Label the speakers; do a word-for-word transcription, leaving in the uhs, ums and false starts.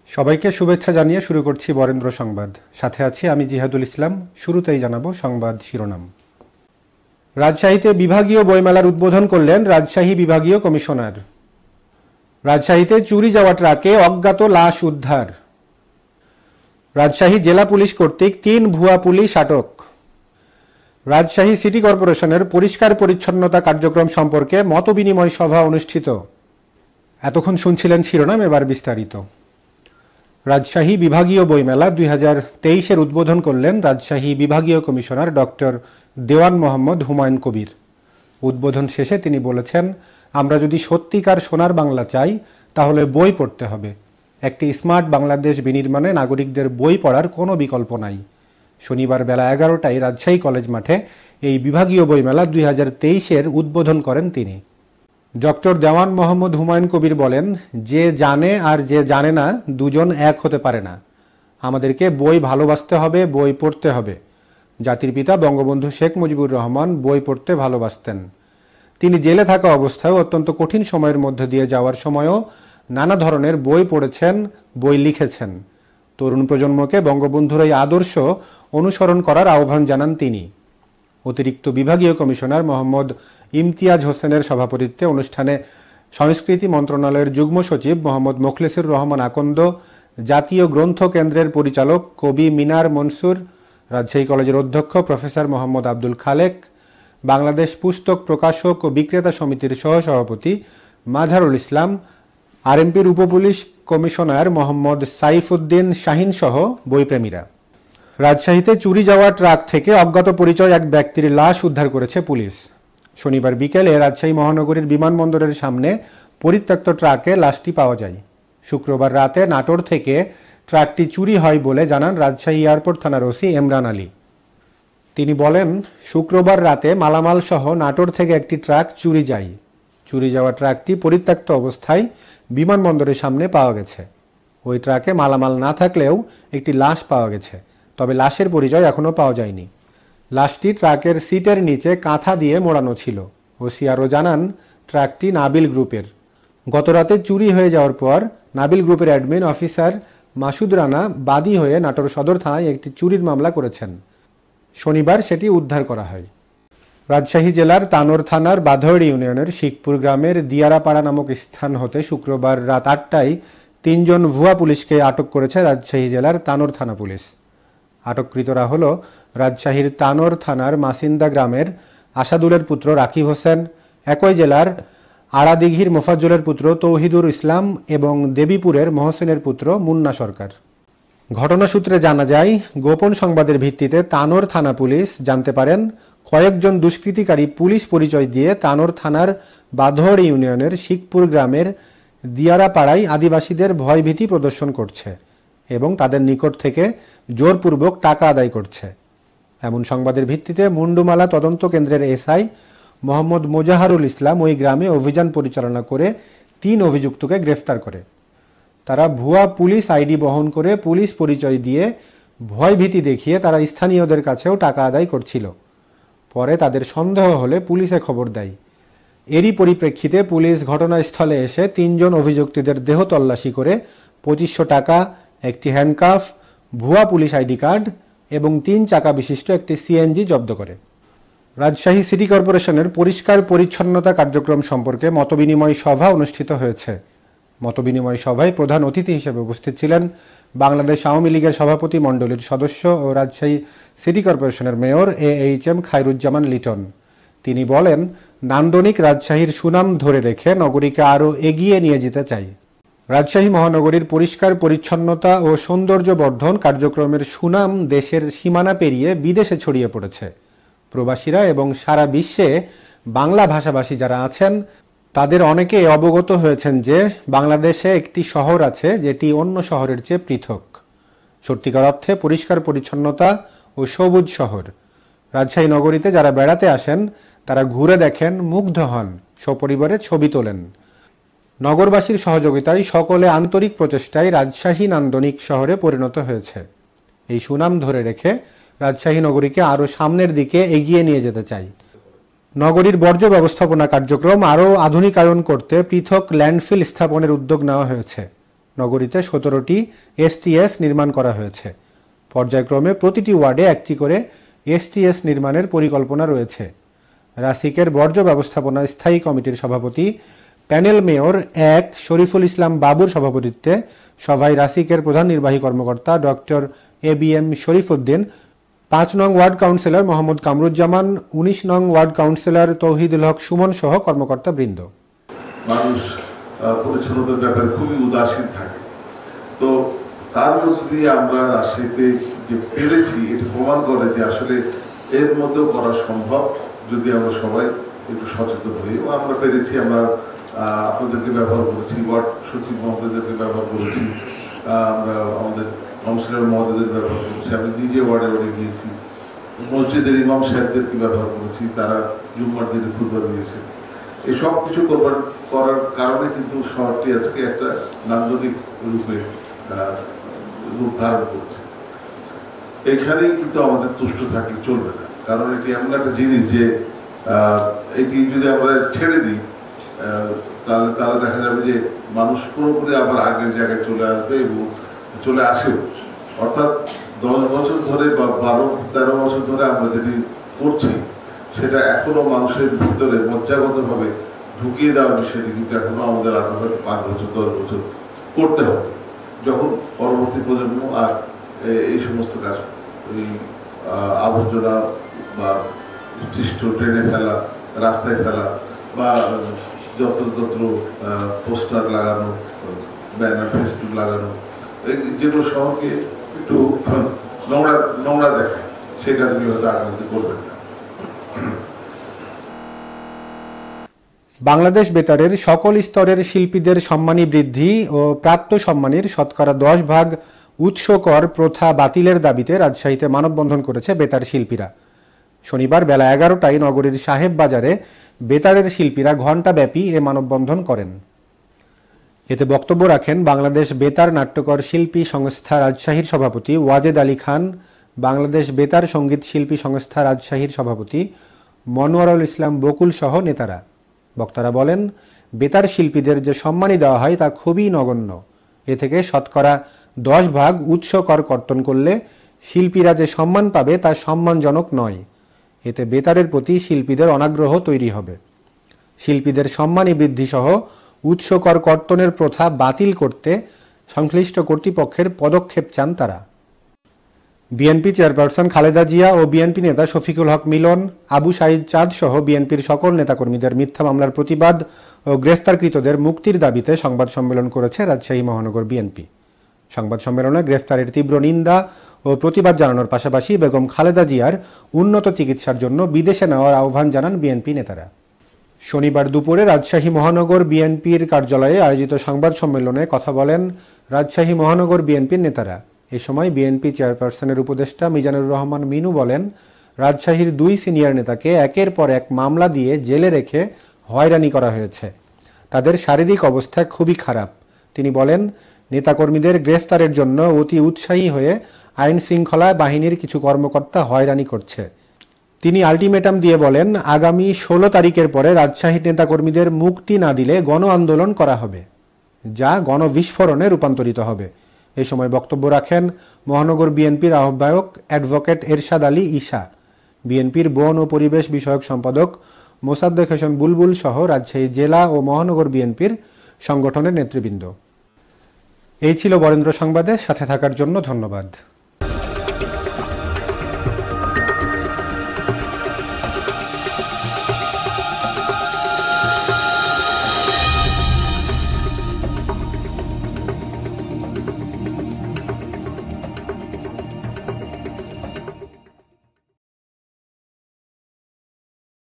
Speaker 1: সবাইকে শুভেচ্ছা জানিয়ে শুরু করছি বরেন্দ্র সংবাদ। সাথে আছি আমি জিহাদুল ইসলাম। শুরুতেই জানাবো সংবাদ শিরোনাম। রাজশাহীতে বিভাগীয় বইমেলার উদ্বোধন করলেন রাজশাহী বিভাগীয় কমিশনার। রাজশাহীতে চুরি যাওয়া ট্রাকে অজ্ঞাত লাশ উদ্ধার। রাজশাহী জেলা পুলিশ কর্তৃক তিন ভুয়া পুলিশ আটক। রাজশাহী সিটি কর্পোরেশনের পরিষ্কার পরিচ্ছন্নতা কার্যক্রম সম্পর্কে মতবিনিময় সভা অনুষ্ঠিত। এতক্ষণ শুনছিলেন শিরোনাম, এবার বিস্তারিত। রাজশাহী বিভাগীয় বইমেলা দুই হাজার তেইশের উদ্বোধন করলেন রাজশাহী বিভাগীয় কমিশনার ডক্টর দেওয়ান মোহাম্মদ হুমায়ুন কবির। উদ্বোধন শেষে তিনি বলেছেন, আমরা যদি সত্যিকার সোনার বাংলা চাই তাহলে বই পড়তে হবে। একটি স্মার্ট বাংলাদেশ বিনির্মাণে নাগরিকদের বই পড়ার কোনো বিকল্প নাই। শনিবার বেলা এগারোটায় রাজশাহী কলেজ মাঠে এই বিভাগীয় বইমেলা দুই হাজার তেইশের উদ্বোধন করেন তিনি। ডক্টর দেওয়ান মোহাম্মদ হুমায়ুন কবির বলেন, যে জানে আর যে জানে না দুজন এক হতে পারে না। আমাদেরকে বই ভালোবাসতে হবে, বই পড়তে হবে। জাতির পিতা বঙ্গবন্ধু শেখ মুজিবুর রহমান বই পড়তে ভালোবাসতেন। তিনি জেলে থাকা অবস্থায় অত্যন্ত কঠিন সময়ের মধ্যে দিয়ে যাওয়ার সময়ও নানা ধরনের বই পড়েছেন, বই লিখেছেন। তরুণ প্রজন্মকে বঙ্গবন্ধুর এই আদর্শ অনুসরণ করার আহ্বান জানান তিনি। অতিরিক্ত বিভাগীয় কমিশনার মোহাম্মদ ইমতিয়াজ হোসেনের সভাপতিত্বে অনুষ্ঠানে সংস্কৃতি মন্ত্রণালয়ের যুগ্ম সচিব মোহাম্মদ মোখলেসুর রহমান আকন্দ, জাতীয় গ্রন্থ কেন্দ্রের পরিচালক কবি মিনার মনসুর, রাজশাহী কলেজের অধ্যক্ষ প্রফেসর মোহাম্মদ আব্দুল খালেক, বাংলাদেশ পুস্তক প্রকাশক ও বিক্রেতা সমিতির সহসভাপতি মাঝারুল ইসলাম, আরএমপির উপপুলিশ কমিশনার মোহাম্মদ সাইফুদ্দিন শাহিন সহ বইপ্রেমীরা। রাজশাহীতে চুরি যাওয়া ট্রাক থেকে অজ্ঞাত পরিচয় এক ব্যক্তির লাশ উদ্ধার করেছে পুলিশ। শনিবার বিকেলে রাজশাহী মহানগরীর বিমানবন্দরের সামনে পরিত্যক্ত ট্রাকে লাশটি পাওয়া যায়। শুক্রবার রাতে নাটোর থেকে ট্রাকটি চুরি হয় বলে জানান রাজশাহী এয়ারপোর্ট থানার ওসি এমরান আলী। তিনি বলেন, শুক্রবার রাতে মালামাল সহ নাটোর থেকে একটি ট্রাক চুরি যায়। চুরি যাওয়া ট্রাকটি পরিত্যক্ত অবস্থায় বিমানবন্দরের সামনে পাওয়া গেছে। ওই ট্রাকে মালামাল না থাকলেও একটি লাশ পাওয়া গেছে, তবে লাশের পরিচয় এখনও পাওয়া যায়নি। লাশটি ট্রাকের সিটের নিচে কাঁথা দিয়ে মোড়ানো ছিল। ওসি আরও জানান, ট্রাকটি নাবিল গ্রুপের। গতরাতে চুরি হয়ে যাওয়ার পর নাবিল গ্রুপের অ্যাডমিন অফিসার মাসুদ রানা বাদী হয়ে নাটোর সদর থানায় একটি চুরির মামলা করেছেন। শনিবার সেটি উদ্ধার করা হয়। রাজশাহী জেলার তানোর থানার বাধড়ি ইউনিয়নের শিখপুর গ্রামের দিয়ারাপাড়া নামক স্থান হতে শুক্রবার রাত আটটায় তিনজন ভুয়া পুলিশকে আটক করেছে রাজশাহী জেলার তানোর থানা পুলিশ। আটককৃতরা হল রাজশাহীর তানোর থানার মাসিন্দা গ্রামের আসাদুলের পুত্র রাকিব হোসেন, একই জেলার আড়াদিঘির মোফাজ্জলের পুত্র তৌহিদুর ইসলাম এবং দেবীপুরের মহসিনের পুত্র মুন্না সরকার। ঘটনা সূত্রে জানা যায়, গোপন সংবাদের ভিত্তিতে তানোর থানা পুলিশ জানতে পারেন কয়েকজন দুষ্কৃতিকারী পুলিশ পরিচয় দিয়ে তানোর থানার বাধড় ইউনিয়নের শিখপুর গ্রামের দিয়ারাপাড়ায় আদিবাসীদের ভয়ভীতি প্রদর্শন করছে এবং তাদের নিকট থেকে জোরপূর্বক টাকা আদায় করছে। এমন সংবাদের ভিত্তিতে মুন্ডুমালা তদন্ত কেন্দ্রের এসআই মোহাম্মদ মোজাহারুল ইসলাম ওই গ্রামে অভিযান পরিচালনা করে তিন অভিযুক্তকে গ্রেফতার করে। তারা ভুয়া পুলিশ আইডি বহন করে পুলিশ পরিচয় দিয়ে ভয়ভীতি দেখিয়ে তারা স্থানীয়দের কাছেও টাকা আদায় করছিল। পরে তাদের সন্দেহ হলে পুলিশে খবর দেয়। এরই পরিপ্রেক্ষিতে পুলিশ ঘটনাস্থলে এসে তিনজন অভিযুক্তদের দেহ তল্লাশি করে পঁচিশশো টাকা, একটি হ্যান্ডকাফ, ভুয়া পুলিশ আইডি কার্ড এবং তিন চাকা বিশিষ্ট একটি সিএনজি জব্দ করে। রাজশাহী সিটি কর্পোরেশনের পরিষ্কার পরিচ্ছন্নতা কার্যক্রম সম্পর্কে মতবিনিময় সভা অনুষ্ঠিত হয়েছে। মতবিনিময় সভায় প্রধান অতিথি হিসেবে উপস্থিত ছিলেন বাংলাদেশ আওয়ামী লীগের সভাপতি মণ্ডলীর সদস্য ও রাজশাহী সিটি কর্পোরেশনের mayor A H M Khairuzzaman Liton. তিনি বলেন, নান্দনিক রাজশাহীর সুনাম ধরে রেখে নগরীকে আরও এগিয়ে নিয়ে যেতে চাই। রাজশাহী মহানগরীর পরিষ্কার পরিচ্ছন্নতা ও সৌন্দর্য বর্ধন কার্যক্রমের সুনাম দেশের সীমানা পেরিয়ে বিদেশে ছড়িয়ে পড়েছে। প্রবাসীরা এবং সারা বিশ্বে বাংলা ভাষাভাষী যারা আছেন তাদের অনেকে অবগত হয়েছেন যে বাংলাদেশে একটি শহর আছে যেটি অন্য শহরের চেয়ে পৃথক। সত্যিকার অর্থে পরিষ্কার পরিচ্ছন্নতা ও সবুজ শহর। রাজশাহী নগরীতে যারা বেড়াতে আসেন তারা ঘুরে দেখেন, মুগ্ধ হন, সপরিবারে ছবি তোলেন। নগরবাসীর সহযোগিতায় সকলে আন্তরিক প্রচেষ্টায় রাজশাহী নান্দনিক শহরে পরিণত হয়েছে। এই সুনাম ধরে রেখে রাজশাহী নগরীকে আরও সামনের দিকে এগিয়ে নিয়ে যেতে চাই। নগরীর বর্জ্য ব্যবস্থাপনা কার্যক্রম আরও আধুনিকায়ন করতে পৃথক ল্যান্ডফিল স্থাপনের উদ্যোগ নেওয়া হয়েছে। নগরীতে সতেরোটি এসটিএস নির্মাণ করা হয়েছে। পর্যায়ক্রমে প্রতিটি ওয়ার্ডে একটি করে এসটিএস নির্মাণের পরিকল্পনা রয়েছে। রাসিকের বর্জ্য ব্যবস্থাপনা স্থায়ী কমিটির সভাপতি প্যানেল মেয়র এক শরীফুল ইসলাম বাবুর সভাপতিত্বে সভায় রাসিকের প্রধান নির্বাহী কর্মকর্তা doctor A B M Sharif Uddin, পাঁচ নং ওয়ার্ড কাউন্সিলর মোহাম্মদ কামরুজ্জামান, উনিশ নং ওয়ার্ড কাউন্সিলর তৌহিদুল হক সুমন সহ কর্মকর্তা বৃন্দ।
Speaker 2: মানুষ পরিচ্ছন্নতার ব্যাপারে খুবই উদাসীন থাকে, তো তার মধ্যে দিয়ে আমরা রাজশাহীতে যে পেরেছি এটা প্রমাণ করে যে আসলে এর মধ্যেও করা সম্ভব যদি আমরা সবাই একটু সচেতন হই। এবং আমরা পেরেছি, আমরা আপনাদেরকে ব্যবহার করেছি, ওয়ার্ড সচিব মহোদয়দেরকে ব্যবহার করেছি, আমরা আমাদের কাউন্সিলর মহোদয়দের ব্যবহার করেছি, আমি নিজে ওয়ার্ডে ওয়ার্ডে গিয়েছি, মসজিদের ইমাম সাহেবদেরকে ব্যবহার করেছি, তারা জুম্মার দিনে খুতবা দিয়েছে। এই সব কিছু করবার করার কারণে কিন্তু শহরটি আজকে একটা নান্দনিক রূপে রূপ ধারণ করছে। এখানেই কিন্তু আমাদের তুষ্ট থাকলে চলবে না, কারণ এটি এমন একটা জিনিস যে এটি যদি আমরা ছেড়ে দিই তাহলে তাহলে দেখা যাবে যে মানুষ পুরোপুরি আবার আগের জায়গায় চলে আসবে এবং চলে আসেও। অর্থাৎ দশ বছর ধরে বা বারো তেরো বছর ধরে আমরা যেটি করছি সেটা এখনো মানুষের ভিতরে মজ্জাগতভাবে ঢুকিয়ে দেওয়ার বিষয়টি কিন্তু এখনো আমাদের আরো হয়তো পাঁচ বছর দশ বছর করতে হবে, যখন পরবর্তী প্রজন্ম আর এই সমস্ত কাজ, এই আবর্জনা বা উচ্ছিষ্ট ট্রেনে ফেলা, রাস্তায় ফেলা বা যত্রতত্র পোস্টার লাগানো, ব্যানার ফেসবুক লাগানো, যেগুলো শহরকে একটু নোংরা নোংরা দেখায়, সেই কাজগুলো হয়তো আগামীতে করবেন না।
Speaker 1: বাংলাদেশ বেতারের সকল স্তরের শিল্পীদের সম্মানী বৃদ্ধি ও প্রাপ্ত সম্মানের শতকরা দশ ভাগ উৎস কর প্রথা বাতিলের দাবিতে রাজশাহীতে মানববন্ধন করেছে বেতার শিল্পীরা। শনিবার বেলা এগারোটায় নগরীর সাহেব বাজারে বেতারের শিল্পীরা ঘণ্টাব্যাপী এ মানববন্ধন করেন। এতে বক্তব্য রাখেন বাংলাদেশ বেতার নাট্যকর শিল্পী সংস্থা রাজশাহীর সভাপতি ওয়াজেদ আলী খান, বাংলাদেশ বেতার সঙ্গীত শিল্পী সংস্থা রাজশাহীর সভাপতি মনোয়ারুল ইসলাম বকুল সহ নেতারা। বক্তারা বলেন, বেতার শিল্পীদের যে সম্মানী দেওয়া হয় তা খুবই নগণ্য। এ থেকে শতকরা দশ ভাগ উৎস কর কর্তন করলে শিল্পীরা যে সম্মান পাবে তা সম্মানজনক নয়। এতে বেতারের প্রতি শিল্পীদের অনাগ্রহ তৈরি হবে। শিল্পীদের সম্মানী বৃদ্ধি সহ উৎস কর কর্তনের প্রথা বাতিল করতে সংশ্লিষ্ট কর্তৃপক্ষের পদক্ষেপ চান তারা। বিএনপি চেয়ারপারসন খালেদা জিয়া ও বিএনপি নেতা শফিকুল হক মিলন, আবু সাঈদ চাঁদ সহ বিএনপির সকল নেতাকর্মীদের মিথ্যা মামলার প্রতিবাদ ও গ্রেফতারকৃতদের মুক্তির দাবিতে সংবাদ সম্মেলন করেছে রাজশাহী মহানগর বিএনপি। সংবাদ সম্মেলনে গ্রেফতারের তীব্র নিন্দা ও প্রতিবাদ জানানোর পাশাপাশি বেগম খালেদা জিয়ার উন্নত চিকিৎসার জন্য বিদেশে নেওয়ার আহ্বান জানান বিএনপি নেতারা। শনিবার দুপুরে রাজশাহী মহানগর বিএনপির কার্যালয়ে আয়োজিত সংবাদ সম্মেলনে কথা বলেন রাজশাহী মহানগর বিএনপির নেতারা। এ সময় বিএনপি চেয়ারপারসনের উপদেষ্টা মিজানুর রহমান মিনু বলেন, রাজশাহীর দুই সিনিয়র নেতাকে একের পর এক মামলা দিয়ে জেলে রেখে হয়রানি করা হয়েছে। তাদের শারীরিক অবস্থা খুবই খারাপ। তিনি বলেন, নেতাকর্মীদের গ্রেফতারের জন্য অতি উৎসাহী হয়ে আইন শৃঙ্খলা বাহিনীর কিছু কর্মকর্তা হয়রানি করছে। তিনি আলটিমেটাম দিয়ে বলেন, আগামী ষোলো তারিখের পরে রাজশাহীর নেতাকর্মীদের মুক্তি না দিলে গণ আন্দোলন করা হবে, যা গণবিস্ফোরণে রূপান্তরিত হবে। এ সময় বক্তব্য রাখেন মহানগর বিএনপির আহ্বায়ক অ্যাডভোকেট এরশাদ আলী ঈশা, বিএনপির বন ও পরিবেশ বিষয়ক সম্পাদক মোসাদ্দেক হোসেন বুলবুল সহ রাজশাহী জেলা ও মহানগর বিএনপির সংগঠনের নেতৃবৃন্দ। এই ছিল বরেন্দ্র সংবাদে সাথে থাকার জন্য ধন্যবাদ।